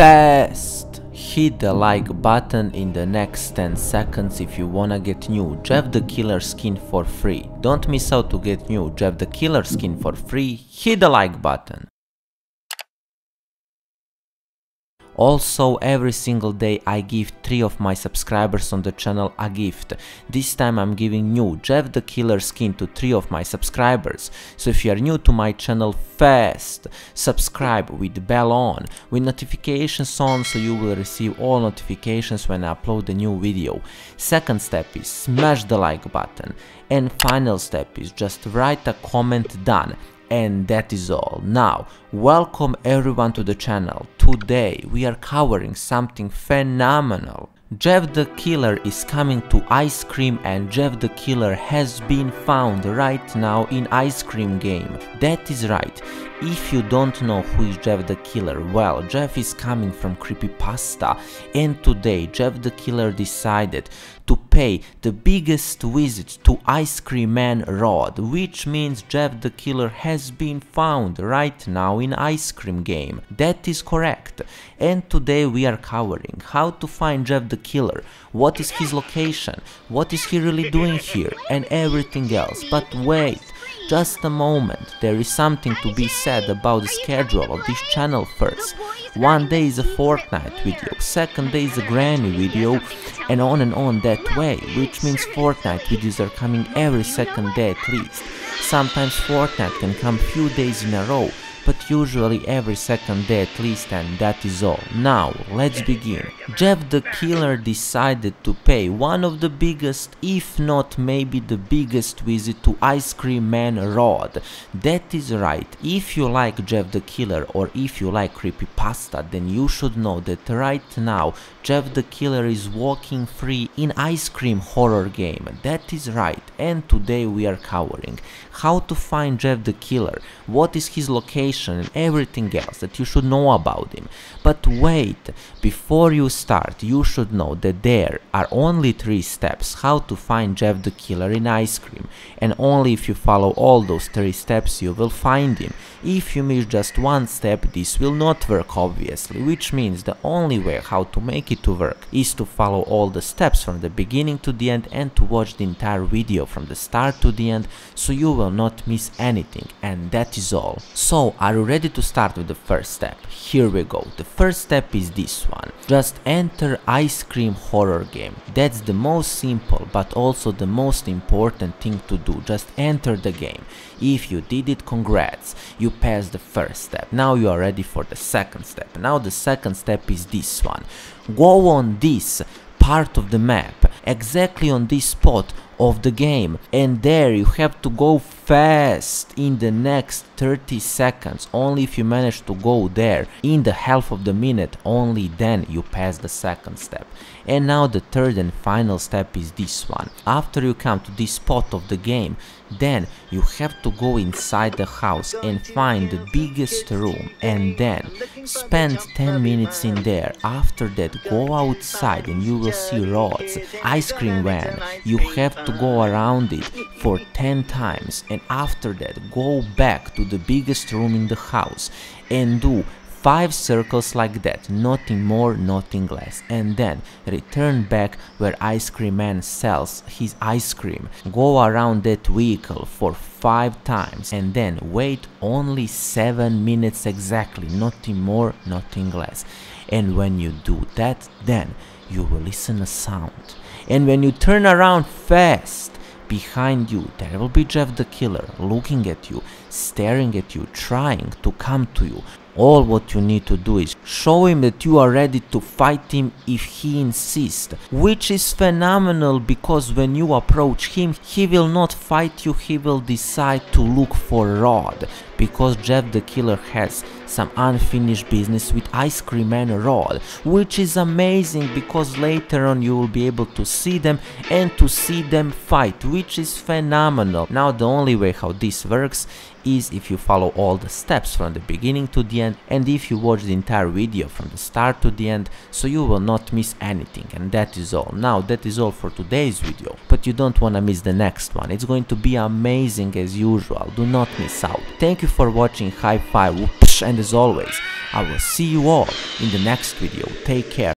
fast. Hit the like button in the next 10 seconds if you wanna get new Jeff the Killer skin for free. Don't miss out to get new Jeff the Killer skin for free. Hit the like button. Also, every single day I give 3 of my subscribers on the channel a gift. This time I'm giving new Jeff the Killer skin to 3 of my subscribers. So if you are new to my channel, fast subscribe with bell on, with notifications on, so you will receive all notifications when I upload a new video. Second step is smash the like button. And final step is just write a comment done. And that is all. Now, welcome everyone to the channel. Today we are covering something phenomenal. Jeff the Killer is coming to ice cream, and Jeff the Killer has been found right now in ice cream game. That is right. If you don't know who is Jeff the Killer, well, Jeff is coming from creepypasta, and today Jeff the Killer decided to pay the biggest visit to Ice Cream Man Rod, which means Jeff the Killer has been found right now in ice cream game. That is correct. And today we are covering how to find Jeff the Killer, what is his location, what is he really doing here, and everything else. But wait, just a moment, there is something to be said about the schedule of this channel first. One day is a Fortnite video, second day is a granny video, and on that way, which means Fortnite videos are coming every second day at least. Sometimes Fortnite can come few days in a row, but usually every second day at least, and that is all. Now, let's begin. Jeff the Killer decided to pay one of the biggest, if not maybe the biggest visit to Ice Cream Man Rod. That is right. If you like Jeff the Killer or if you like creepypasta, then you should know that right now Jeff the Killer is walking free in ice cream horror game. That is right. And today we are covering how to find Jeff the Killer, what is his location, and everything else that you should know about him. But wait, before you start, you should know that there are only 3 steps how to find Jeff the Killer in ice cream, and only if you follow all those 3 steps you will find him. If you miss just one step, this will not work obviously, which means the only way how to make it to work is to follow all the steps from the beginning to the end and to watch the entire video from the start to the end, so you will not miss anything, and that is all. So, are you ready to start with the first step? Here we go. The first step is this one. Just enter ice cream horror game. That's the most simple but also the most important thing to do. Just enter the game. If you did it, congrats, you passed the first step. Now you are ready for the second step. Now the second step is this one. Go on this part of the map, exactly on this spot of the game, and there you have to go fast in the next 30 seconds. Only if you manage to go there in the half of the minute, only then you pass the second step. And now the third and final step is this one. After you come to this spot of the game, then you have to go inside the house and find the biggest room, and then spend 10 minutes in there. After that, go outside and you will see rods, ice cream van. You have to go around it for 10 times, and after that go back to the biggest room in the house and do 5 circles like that, nothing more, nothing less, and then return back where Ice Cream Man sells his ice cream. Go around that vehicle for 5 times and then wait only 7 minutes exactly, nothing more, nothing less. And when you do that, then you will listen a sound, and when you turn around fast, behind you there will be Jeff the Killer looking at you, staring at you, trying to come to you. All what you need to do is show him that you are ready to fight him if he insists, which is phenomenal, because when you approach him, he will not fight you, he will decide to look for Rod, because Jeff the Killer has some unfinished business with Ice Cream Man Rod, which is amazing because later on you will be able to see them and to see them fight, which is phenomenal. Now the only way how this works is if you follow all the steps from the beginning to the end, and if you watch the entire video from the start to the end, so you will not miss anything, and that is all. Now that is all for today's video, but you don't wanna miss the next one. It's going to be amazing as usual, do not miss out. Thank you for watching, high five, whoosh. much, and as always, I will see you all in the next video. Take care.